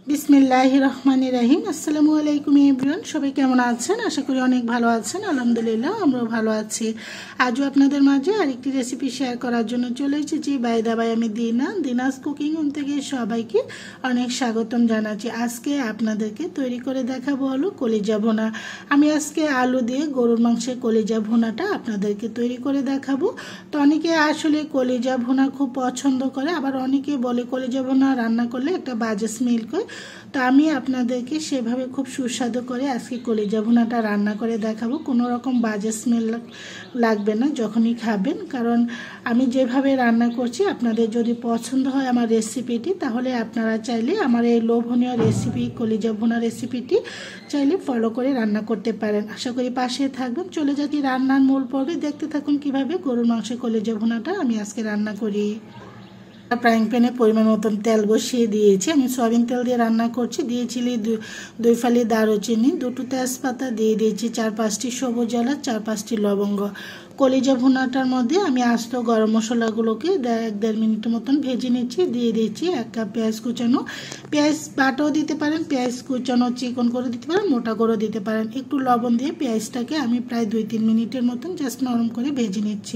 বিসমিল্লাহির রহমানির রহিম। আসসালামু আলাইকুম এভরিওয়ান, সবাই কেমন আছেন? আশা করি অনেক ভালো আছেন। আলহামদুলিল্লাহ, আমরাও ভালো আছি। আজও আপনাদের মাঝে আরেকটি রেসিপি শেয়ার করার জন্য চলে এসেছি। বাই দাবাই আমি দিনাজ কুকিং হোম থেকে সবাইকে অনেক স্বাগতম জানাচ্ছি। আজকে আপনাদেরকে তৈরি করে দেখাবো হলো কলিজা ভুনা। আমি আজকে আলু দিয়ে গরুর মাংসের কলিজা ভুনাটা আপনাদেরকে তৈরি করে দেখাবো। তো অনেকে আসলে কলিজা ভুনা খুব পছন্দ করে, আবার অনেকে বলে কলিজা ভুনা রান্না করলে একটা বাজে স্মেল করে। তো আমি আপনাদেরকে সেভাবে খুব সুস্বাদু করে আজকে কলিজা ভুনাটা রান্না করে দেখাবো। কোনো রকম বাজে স্মেল লাগবে না যখনই খাবেন, কারণ আমি যেভাবে রান্না করছি আপনাদের যদি পছন্দ হয় আমার রেসিপিটি, তাহলে আপনারা চাইলে আমার এই লোভনীয় রেসিপি কলিজা ভুনা রেসিপিটি চাইলে ফলো করে রান্না করতে পারেন। আশা করি পাশে থাকবেন। চলে যাচ্ছি রান্নার মূল পর্বে, দেখতে থাকুন কিভাবে গরুর মাংসের কলিজা ভুনাটা আমি আজকে রান্না করি। ফ্রাইং প্যানে পরিমাণ মতন তেল বসিয়ে দিয়েছি। আমি সয়াবিন তেল দিয়ে রান্না করছি। দিয়েছিলি দুই ফালি দারুচিনি, দুটো তেজপাতা, দিয়ে দিয়েছি 4-5টি সবুজ এলাচ, 4-5টি লবঙ্গ। কলিজা ভুনাটার মধ্যে আমি আস্ত গরম মশলাগুলোকে 1-1.5 মিনিটের মতন ভেজে নিচ্ছি। দিয়ে দিয়েছি 1 কাপ পেঁয়াজ কুচানো। পেঁয়াজ বাটাও দিতে পারেন, পেঁয়াজ কুচানো চিকন করে দিতে পারেন, মোটা করে দিতে পারেন। একটু লবণ দিয়ে পেঁয়াজটাকে আমি প্রায় 2-3 মিনিটের মতন জাস্ট নরম করে ভেজে নিচ্ছি।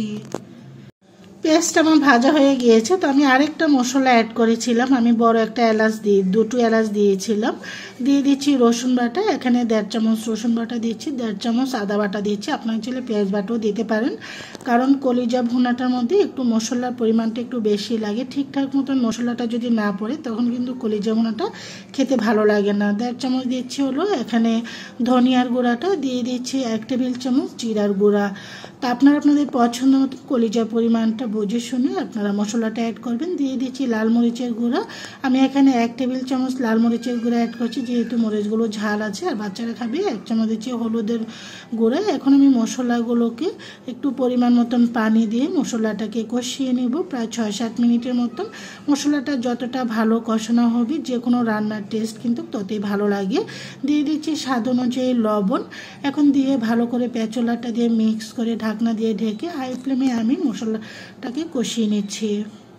পেঁয়াজটা আমার ভাজা হয়ে গিয়েছে। তো আমি আরেকটা মশলা অ্যাড করেছিলাম। আমি বড় একটা এলাচ দুটো এলাচ দিয়েছিলাম। দিয়ে দিচ্ছি রসুন বাটা। এখানে 1.5 চামচ রসুন বাটা দিচ্ছি, 1.5 চামচ আদা বাটা দিচ্ছি। আপনার চাইলে পেঁয়াজ বাটাও দিতে পারেন, কারণ কলিজা ভুনাটার মধ্যে একটু মশলার পরিমাণটা একটু বেশি লাগে। ঠিকঠাক মতন মশলাটা যদি না পড়ে তখন কিন্তু কলিজা ভুনাটা খেতে ভালো লাগে না। 1.5 চামচ দিচ্ছি হলো এখানে ধনিয়ার গুঁড়াটা। দিয়ে দিচ্ছি 1 টেবিল চামচ জিরার গুঁড়া। তা আপনারা আপনাদের পছন্দ মতো কলিজার পরিমাণটা বুঝে শুনে আপনারা মশলাটা অ্যাড করবেন। দিয়ে দিচ্ছি লাল মরিচের গুঁড়া। আমি এখানে 1 টেবিল চামচ লাল মরিচের গুঁড়া অ্যাড করছি, যেহেতু মরিচগুলো ঝাল আছে আর বাচ্চারা খাবে। 1 চামচ দিচ্ছি হলুদের গুঁড়া। এখন আমি মশলাগুলোকে একটু পরিমাণ মতন পানি দিয়ে মশলাটাকে কষিয়ে নেব প্রায় 6-7 মিনিটের মতন। মশলাটা যতটা ভালো কষানো হবে যে কোনো রান্নার টেস্ট কিন্তু ততই ভালো লাগে। দিয়ে দিচ্ছি স্বাদ অনুযায়ী লবণ। এখন দিয়ে ভালো করে পেঁচলাটা দিয়ে মিক্স করে ঢাকনা দিয়ে ঢেকে হাই ফ্লেমে আমি মশলাটাকে কষিয়ে নিচ্ছি।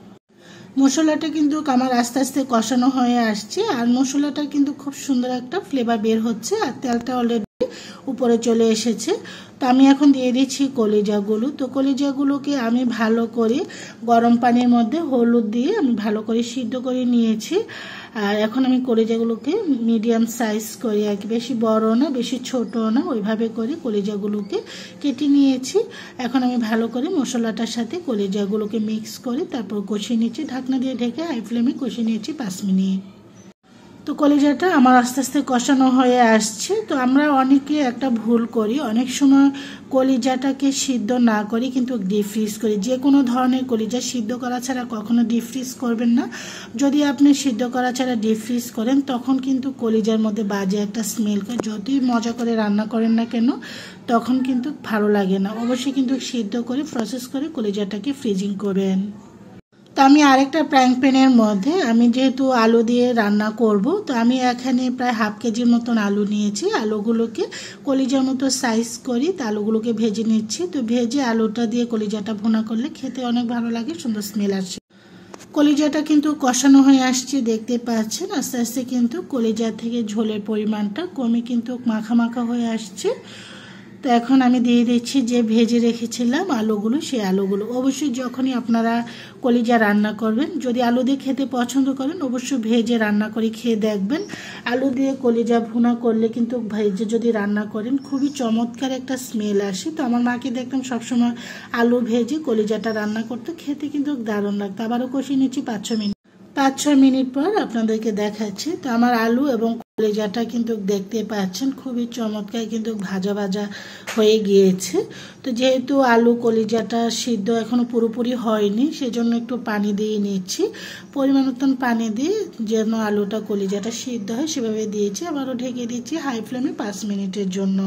মশলাটা কিন্তু আমার আস্তে আস্তে কষানো হয়ে আসছে, আর মশলাটা কিন্তু খুব সুন্দর একটা ফ্লেভার বের হচ্ছে, আর তেলটা অলরেডি উপরে চলে এসেছে। তো আমি এখন দিয়ে দিচ্ছি কলিজাগুলো। তো কলিজাগুলোকে আমি ভালো করে গরম পানির মধ্যে হলুদ দিয়ে আমি ভালো করে সিদ্ধ করে নিয়েছি। আর এখন আমি কলিজাগুলোকে মিডিয়াম সাইজ করে, আর কি বেশি বড় না বেশি ছোট না, ওইভাবে করে কলিজাগুলোকে কেটে নিয়েছি। এখন আমি ভালো করে মশলাটার সাথে কলিজাগুলোকে মিক্স করে তারপর কষিয়ে নিচ্ছি। ঢাকনা দিয়ে ঢেকে হাই ফ্লেমে কষিয়ে নিয়েছি 5 মিনিট। তো কলিজাটা আমার আস্তে আস্তে কষানো হয়ে আসছে। তো আমরা অনেকে একটা ভুল করি, অনেক সময় কলিজাটাকে সিদ্ধ না করি কিন্তু ডিপ ফ্রিজ করি। যে কোনো ধরনের কলিজা সিদ্ধ করা ছাড়া কখনো ডিপ ফ্রিজ করবেন না। যদি আপনি সিদ্ধ করা ছাড়া ডিপ ফ্রিজ করেন তখন কিন্তু কলিজার মধ্যে বাজে একটা স্মেল করে। যতই মজা করে রান্না করেন না কেন তখন কিন্তু ভালো লাগে না। অবশ্যই কিন্তু সিদ্ধ করে প্রসেস করে কলিজাটাকে ফ্রিজিং করবেন। তো আমি আরেকটা ফ্রাইং প্যানের মধ্যে আমি যেহেতু আলু দিয়ে রান্না করব, তো আমি এখানে প্রায় হাফ কেজির মতন আলু নিয়েছি। আলুগুলোকে কলিজার মতো সাইজ করি, তো আলুগুলোকে ভেজে নিচ্ছি। তো ভেজে আলুটা দিয়ে কলিজাটা ভুনা করলে খেতে অনেক ভালো লাগে, সুন্দর স্মেল আসে। কলিজাটা কিন্তু কষানো হয়ে আসছে, দেখতে পাচ্ছেন আস্তে আস্তে কিন্তু কলিজা থেকে ঝোলের পরিমাণটা কমে কিন্তু মাখা মাখা হয়ে আসছে। তো এখন আমি দিয়ে দিচ্ছি যে ভেজে রেখেছিলাম আলুগুলো, সেই আলুগুলো। অবশ্যই যখনই আপনারা কলিজা রান্না করবেন, যদি আলু দিয়ে খেতে পছন্দ করেন অবশ্যই ভেজে রান্না করে খেয়ে দেখবেন। আলু দিয়ে কলিজা ভুনা করলে কিন্তু ভেজে যদি রান্না করেন খুবই চমৎকার একটা স্মেল আসে। তো আমার মাকে দেখতাম সবসময় আলু ভেজে কলিজাটা রান্না করতে, খেতে কিন্তু দারুণ লাগতো। আবারও কষিয়ে নিচ্ছি 5-6 মিনিট পর আপনাদেরকে দেখাচ্ছি। তো আমার আলু এবং কলিজাটা কিন্তু দেখতে পাচ্ছেন খুবই চমৎকার কিন্তু ভাজা ভাজা হয়ে গিয়েছে। তো যেহেতু আলু কলিজাটা সিদ্ধ এখনো পুরোপুরি হয়নি, সেজন্য একটু পানি দিয়ে নিচ্ছি। পরিমাণ মতন পানি দিয়ে যেন আলুটা কলিজাটা সিদ্ধ হয় সেভাবে দিয়েছি। আবারও ঢেকে দিচ্ছি হাই ফ্লেমে 5 মিনিটের জন্য।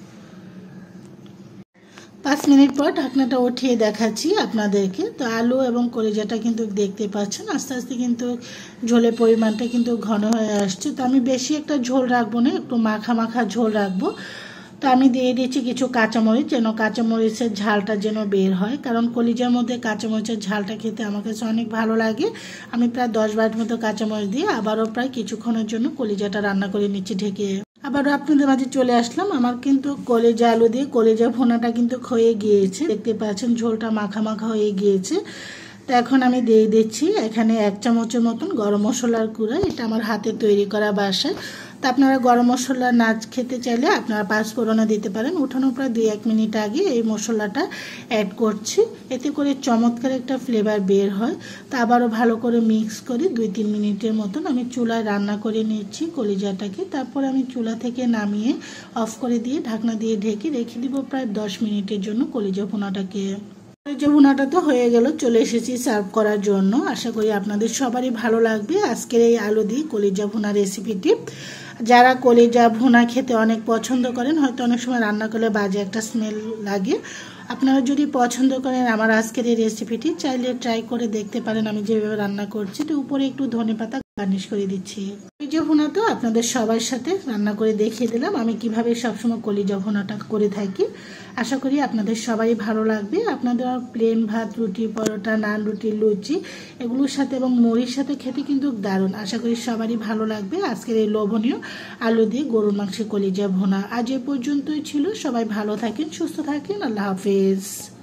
5 মিনিট পর ঢাকনাটা উঠিয়ে দেখাচ্ছি আপনাদেরকে। তো আলু এবং কলিজাটা কিন্তু দেখতে পাচ্ছেন আস্তে আস্তে কিন্তু ঝোলের পরিমাণটা কিন্তু ঘন হয়ে আসছে। তো আমি বেশি একটা ঝোল রাখবো না, একটু মাখা মাখা ঝোল রাখবো। তো তো আমি দিয়ে দিচ্ছি কিছু কাঁচামরিচ, যেন কাঁচামরিচের ঝালটা যেন বের হয়, কারণ কলিজার মধ্যে কাঁচামরিচের ঝালটা খেতে আমার কাছে অনেক ভালো লাগে। আমি প্রায় 10-12 মতো কাঁচামরিচ দিয়ে আবারও প্রায় কিছুক্ষণের জন্য কলিজাটা রান্না করে নিচ্ছি ঢেকে। আবারও আপনাদের মাঝে চলে আসলাম। আমার কিন্তু কলিজা আলু দিয়ে কলিজা ভুনাটা কিন্তু হয়ে গিয়েছে, দেখতে পাচ্ছেন ঝোলটা মাখা মাখা হয়ে গিয়েছে। তো এখন আমি দিয়ে দিচ্ছি এখানে 1 চামচের মতন গরম মশলার গুঁড়া, এটা আমার হাতে তৈরি করা বাসায়। তো আপনারা গরম মশলা না খেতে চাইলে আপনারা 5 ফোড়নে দিতে পারেন। উঠানোর প্রায় 2-1 মিনিট আগে এই মশলাটা অ্যাড করছি, এতে করে চমৎকার একটা ফ্লেভার বের হয়। তো আবারও ভালো করে মিক্স করে 2-3 মিনিটের মতন আমি চুলায় রান্না করে নিচ্ছি কলিজাটাকে। তারপর আমি চুলা থেকে নামিয়ে অফ করে দিয়ে ঢাকনা দিয়ে ঢেকে রেখে দিব প্রায় 10 মিনিটের জন্য কলিজা ভুনাটাকে। কলিজা ভুনাটা তো হয়ে গেল, চলে এসেছি সার্ভ করার জন্য। আশা করি আপনাদের সবারই ভালো লাগবে আজকের এই আলু দিয়ে কলিজা ভুনা রেসিপিটি। যারা কলিজা ভুনা খেতে অনেক পছন্দ করেন, হয়তো অনেক সময় রান্না করলে বাজে একটা স্মেল লাগে, আপনারা যদি পছন্দ করেন আমার আজকের এই রেসিপিটি চাইলে ট্রাই করে দেখতে পারেন। আমি যেভাবে রান্না করছি, তো উপরে একটু ধনেপাতা গার্নিশ করে দিচ্ছি। কলিজা ভুনা তো আপনাদের সবার সাথে রান্না করে দেখিয়ে দিলাম আমি কিভাবে সবসময় কলিজা ভুনাটা করে থাকি। আশা করি আপনাদের সবারই ভালো লাগবে। আপনাদের প্লেন ভাত, রুটি, পরোটা, নান, রুটি, লুচি এগুলোর সাথে এবং মুড়ির সাথে খেতে কিন্তু দারুণ। আশা করি সবারই ভালো লাগবে আজকের এই লোভনীয় আলু দিয়ে গরুর মাংসের কলিজা ভুনা। আজ এ পর্যন্তই ছিল। সবাই ভালো থাকেন, সুস্থ থাকেন। আল্লাহ হাফেজ।